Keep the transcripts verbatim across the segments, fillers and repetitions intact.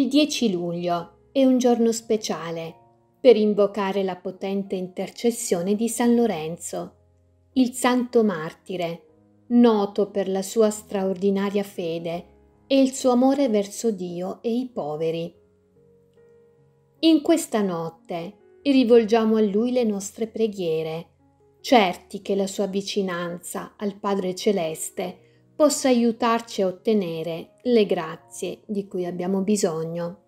Il dieci luglio è un giorno speciale per invocare la potente intercessione di San Lorenzo, il santo martire, noto per la sua straordinaria fede e il suo amore verso Dio e i poveri. In questa notte rivolgiamo a Lui le nostre preghiere, certi che la sua vicinanza al Padre Celeste possa aiutarci a ottenere le grazie di cui abbiamo bisogno.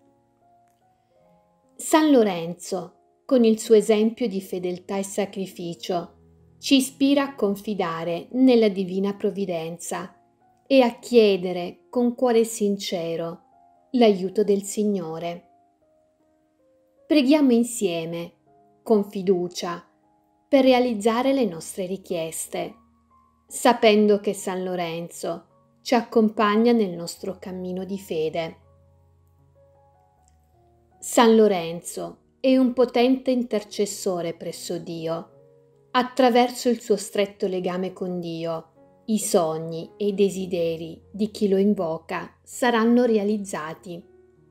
San Lorenzo, con il suo esempio di fedeltà e sacrificio, ci ispira a confidare nella divina provvidenza e a chiedere con cuore sincero l'aiuto del Signore. Preghiamo insieme, con fiducia, per realizzare le nostre richieste, sapendo che San Lorenzo ci accompagna nel nostro cammino di fede. San Lorenzo è un potente intercessore presso Dio. Attraverso il suo stretto legame con Dio, i sogni e i desideri di chi lo invoca saranno realizzati.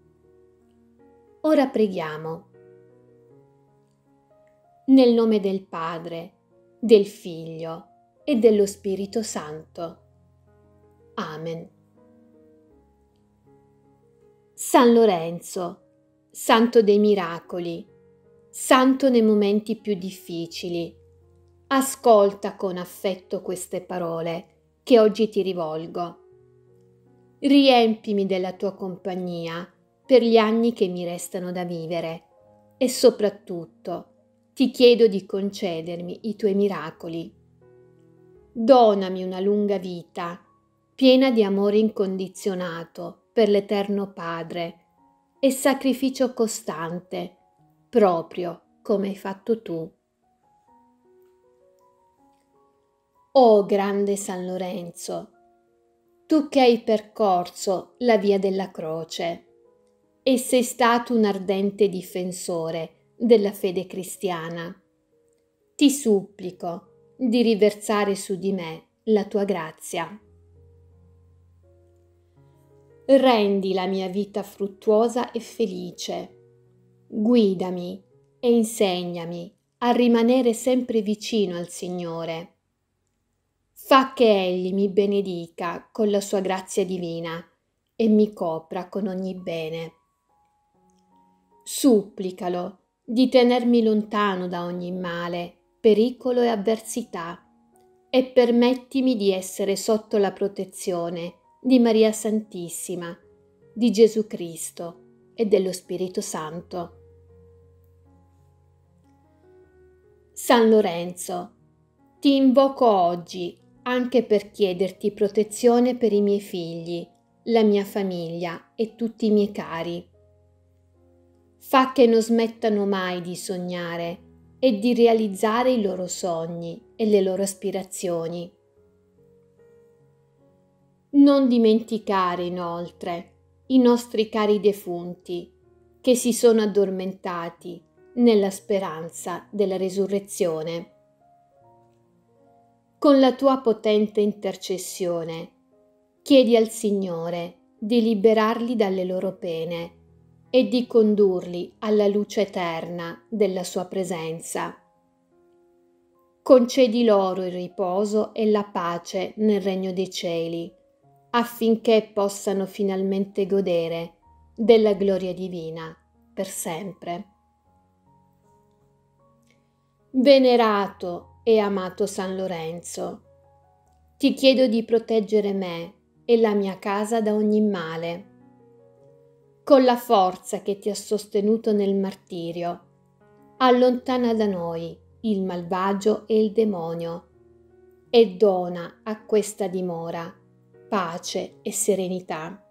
Ora preghiamo. Nel nome del Padre, del Figlio e dello Spirito Santo. Amen. San Lorenzo, santo dei miracoli, santo nei momenti più difficili, ascolta con affetto queste parole che oggi ti rivolgo. Riempimi della tua compagnia per gli anni che mi restano da vivere e soprattutto ti chiedo di concedermi i tuoi miracoli. Donami una lunga vita, piena di amore incondizionato per l'Eterno Padre e sacrificio costante, proprio come hai fatto tu. O grande San Lorenzo, tu che hai percorso la via della croce e sei stato un ardente difensore della fede cristiana, ti supplico di riversare su di me la tua grazia. Rendi la mia vita fruttuosa e felice. Guidami e insegnami a rimanere sempre vicino al Signore. Fa che Egli mi benedica con la sua grazia divina e mi copra con ogni bene. Supplicalo di tenermi lontano da ogni male, pericolo e avversità e permettimi di essere sotto la protezione di Maria Santissima, di Gesù Cristo e dello Spirito Santo. San Lorenzo, ti invoco oggi anche per chiederti protezione per i miei figli, la mia famiglia e tutti i miei cari. Fa che non smettano mai di sognare e di realizzare i loro sogni e le loro aspirazioni. Non dimenticare inoltre i nostri cari defunti che si sono addormentati nella speranza della risurrezione. Con la tua potente intercessione chiedi al Signore di liberarli dalle loro pene e di condurli alla luce eterna della sua presenza. Concedi loro il riposo e la pace nel regno dei cieli, affinché possano finalmente godere della gloria divina per sempre. Venerato e amato San Lorenzo, ti chiedo di proteggere me e la mia casa da ogni male. Con la forza che ti ha sostenuto nel martirio, allontana da noi il malvagio e il demonio e dona a questa dimora pace e serenità.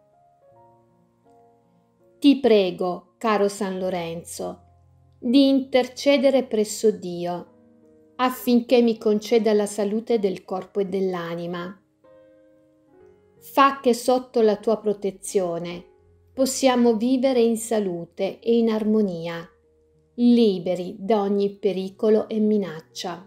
Ti prego, caro San Lorenzo, di intercedere presso Dio affinché mi conceda la salute del corpo e dell'anima. Fa che sotto la tua protezione possiamo vivere in salute e in armonia, liberi da ogni pericolo e minaccia.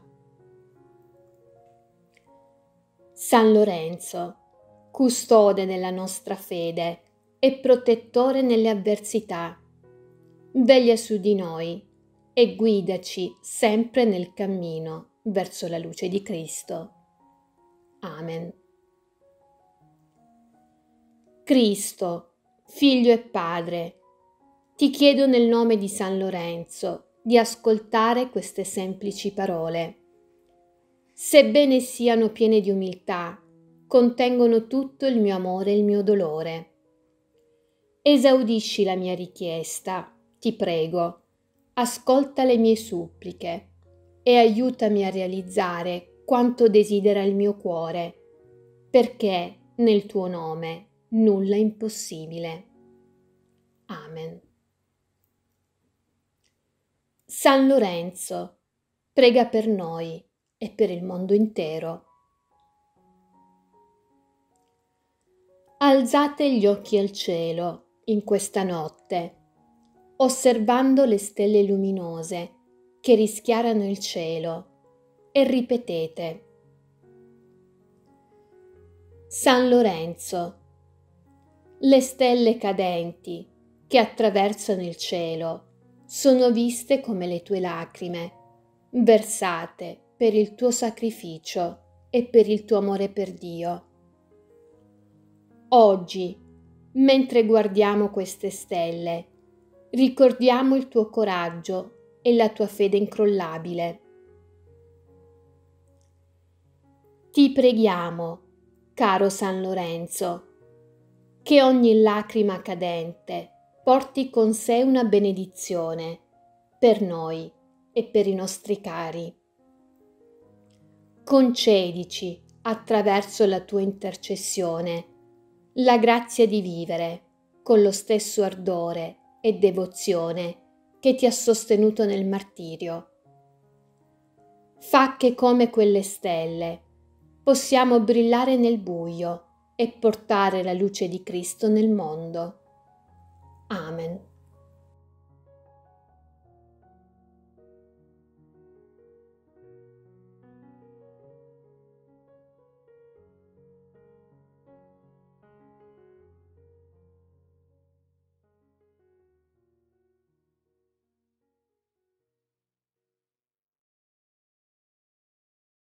San Lorenzo, custode della nostra fede, e protettore nelle avversità. Veglia su di noi e guidaci sempre nel cammino verso la luce di Cristo. Amen. Cristo, Figlio e Padre, ti chiedo nel nome di San Lorenzo di ascoltare queste semplici parole. Sebbene siano piene di umiltà, contengono tutto il mio amore e il mio dolore. Esaudisci la mia richiesta, ti prego, ascolta le mie suppliche e aiutami a realizzare quanto desidera il mio cuore, perché nel tuo nome nulla è impossibile. Amen. San Lorenzo, prega per noi e per il mondo intero. Alzate gli occhi al cielo in questa notte, osservando le stelle luminose che rischiarano il cielo, e ripetete: San Lorenzo, le stelle cadenti che attraversano il cielo sono viste come le tue lacrime, versate per il tuo sacrificio e per il tuo amore per Dio. Oggi, mentre guardiamo queste stelle, ricordiamo il tuo coraggio e la tua fede incrollabile. Ti preghiamo, caro San Lorenzo, che ogni lacrima cadente porti con sé una benedizione per noi e per i nostri cari. Concedici, attraverso la tua intercessione, la grazia di vivere con lo stesso ardore e devozione che ti ha sostenuto nel martirio. Fa che come quelle stelle possiamo brillare nel buio e portare la luce di Cristo nel mondo. Amen.